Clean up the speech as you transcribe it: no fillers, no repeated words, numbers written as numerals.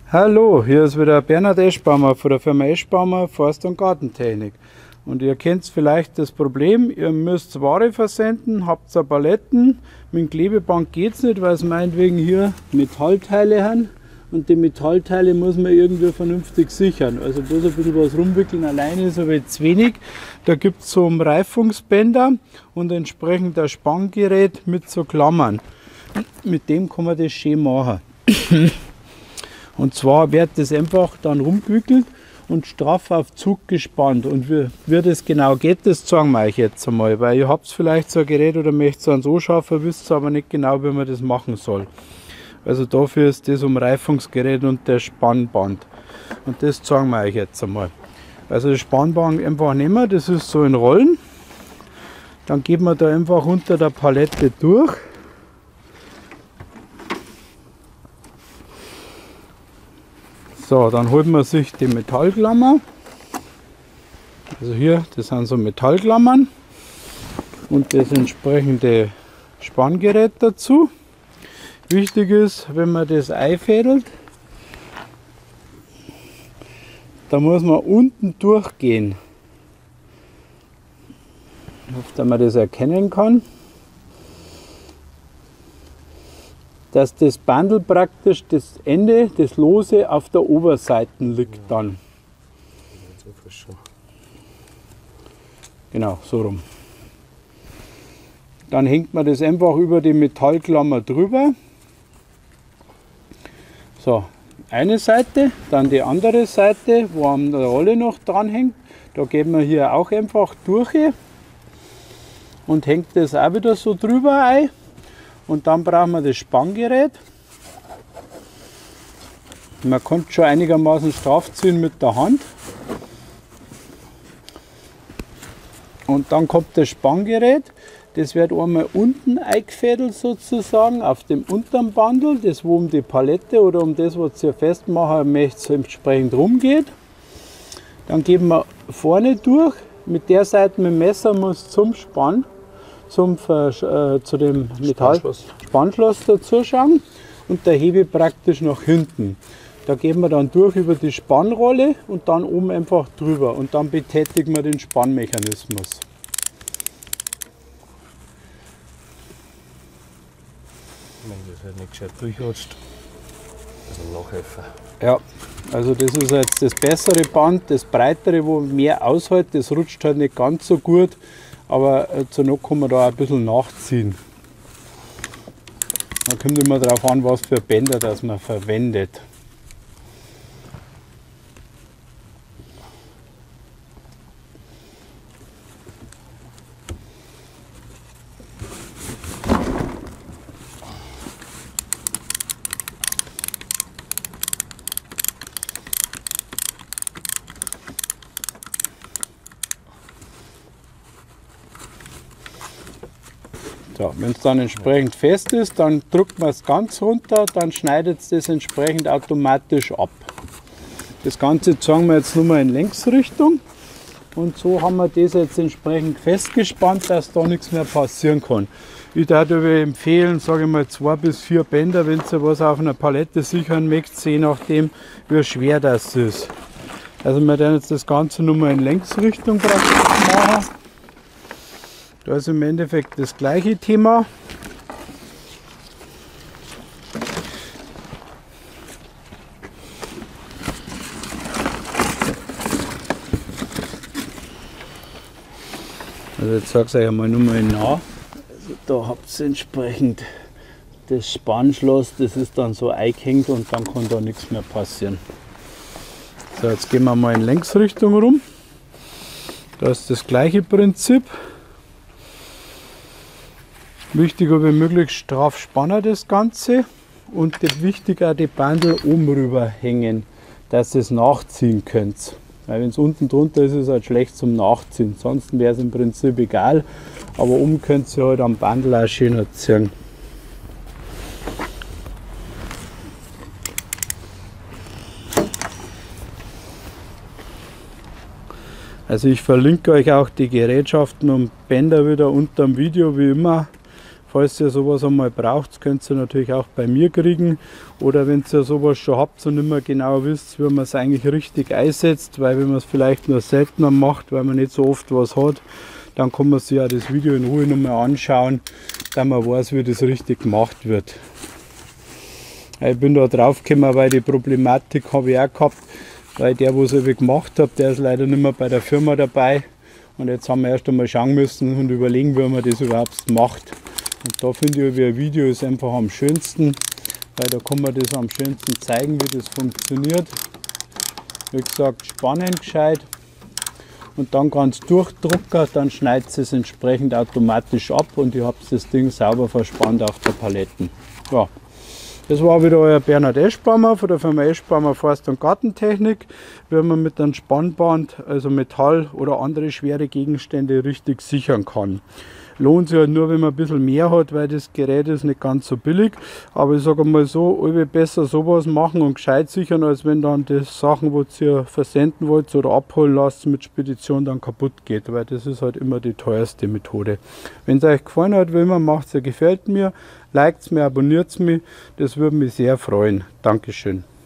Hallo, hier ist wieder Bernhard Eschbaumer von der Firma Eschbaumer Forst- und Gartentechnik. Und ihr kennt vielleicht das Problem, ihr müsst Ware versenden, habt so Paletten, mit dem Klebeband geht es nicht, weil es meinetwegen hier Metallteile haben. Und die Metallteile muss man irgendwie vernünftig sichern. Also bloß ein bisschen was rumwickeln alleine ist aber jetzt wenig. Da gibt es so Umreifungsbänder und entsprechend ein Spanngerät mit so Klammern. Mit dem kann man das schön machen. Und zwar wird das einfach dann rumgewickelt und straff auf Zug gespannt. Und wie das genau geht, das zeigen wir euch jetzt einmal. Weil ihr habt vielleicht so ein Gerät oder möchtet es so anschaffen, wisst aber nicht genau, wie man das machen soll. Also dafür ist das Umreifungsgerät und das Spannband. Und das zeigen wir euch jetzt einmal. Also das Spannband einfach nehmen, das ist so in Rollen. Dann geht man da einfach unter der Palette durch. So, dann holt man sich die Metallklammer. Also hier, das sind so Metallklammern. Und das entsprechende Spanngerät dazu. Wichtig ist, wenn man das einfädelt, da muss man unten durchgehen, dass man das erkennen kann, dass das Bandel praktisch das Ende, das Lose auf der Oberseite liegt dann. Genau, so rum. Dann hängt man das einfach über die Metallklammer drüber. So, eine Seite, dann die andere Seite, wo an der Rolle noch dran hängt. Da geht man hier auch einfach durch und hängt das auch wieder so drüber ein. Und dann brauchen wir das Spanngerät. Man kann schon einigermaßen straff ziehen mit der Hand. Und dann kommt das Spanngerät. Das wird einmal unten eingefädelt sozusagen auf dem unteren Bandel, das wo um die Palette oder um das, was ihr festmachen möchtet, entsprechend rumgeht. Dann gehen wir vorne durch. Mit der Seite mit dem Messer muss zum Spann, zu dem Metallspannschloss dazu schauen und der Hebel praktisch nach hinten. Da gehen wir dann durch über die Spannrolle und dann oben einfach drüber und dann betätigen wir den Spannmechanismus. Wenn das halt nicht gescheit durchrutscht, also nachhelfen. Ja, also das ist jetzt das bessere Band, das breitere, wo mehr aushält, das rutscht halt nicht ganz so gut, aber zur Not kann man da auch ein bisschen nachziehen. Da kommt immer darauf an, was für Bänder das man verwendet. So, wenn es dann entsprechend fest ist, dann drückt man es ganz runter, dann schneidet es das entsprechend automatisch ab. Das Ganze zeigen wir jetzt nur mal in Längsrichtung und so haben wir das jetzt entsprechend festgespannt, dass da nichts mehr passieren kann. Ich würde empfehlen, sage ich mal 2 bis 4 Bänder, wenn ihr was auf einer Palette sichern möchtet, je nachdem wie schwer das ist. Also wir werden jetzt das Ganze nur mal in Längsrichtung praktisch machen. Da ist im Endeffekt das gleiche Thema. Also jetzt sage ich euch einmal nur mal nah. Also da habt ihr entsprechend das Spannschloss, das ist dann so eingehängt und dann kann da nichts mehr passieren. So, jetzt gehen wir mal in Längsrichtung rum. Da ist das gleiche Prinzip. Wichtig, wie möglich straff spannen das Ganze und wichtig auch die Bandel oben rüber hängen, dass ihr es nachziehen könnt. Weil wenn es unten drunter ist, ist es halt schlecht zum Nachziehen. Ansonsten wäre es im Prinzip egal, aber oben könnt ihr halt am Bandel auch schön ziehen. Also ich verlinke euch auch die Gerätschaften und Bänder wieder unter dem Video wie immer. Falls ihr sowas einmal braucht, könnt ihr natürlich auch bei mir kriegen. Oder wenn ihr sowas schon habt und nicht mehr genau wisst, wie man es eigentlich richtig einsetzt, weil wenn man es vielleicht nur seltener macht, weil man nicht so oft was hat, dann kann man sich ja das Video in Ruhe nochmal anschauen, damit man weiß, wie das richtig gemacht wird. Ich bin da drauf gekommen, weil die Problematik habe ich auch gehabt, weil der, was ich gemacht habe, der ist leider nicht mehr bei der Firma dabei. Und jetzt haben wir erst einmal schauen müssen und überlegen, wie man das überhaupt macht. Und da finde ich, ein Video ist einfach am schönsten, weil da kann man das am schönsten zeigen, wie das funktioniert. Wie gesagt, spannen gescheit und dann ganz durchdrucken, dann schneidet es entsprechend automatisch ab und ihr habt das Ding sauber verspannt auf der Palette. Ja. Das war wieder euer Bernhard Eschbaumer von der Firma Eschbaumer Forst- und Gartentechnik, wie man mit einem Spannband, also Metall oder andere schwere Gegenstände richtig sichern kann. Lohnt sich halt nur, wenn man ein bisschen mehr hat, weil das Gerät ist nicht ganz so billig. Aber ich sage mal so, alle besser sowas machen und gescheit sichern, als wenn dann die Sachen, wo ihr versenden wollt oder abholen lasst mit Spedition, dann kaputt geht. Weil das ist halt immer die teuerste Methode. Wenn es euch gefallen hat, wie immer, macht es, gefällt mir. Liked es mir, abonniert es mich. Das würde mich sehr freuen. Dankeschön.